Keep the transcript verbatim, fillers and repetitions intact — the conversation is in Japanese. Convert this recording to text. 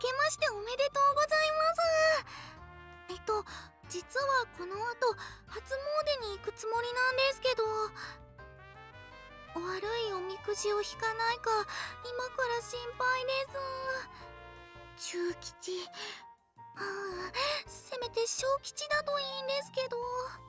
けましておめでとうございます。えっと実はこの後初詣に行くつもりなんですけど、悪いおみくじを引かないか今から心配です。中吉、はあ、せめて小吉だといいんですけど。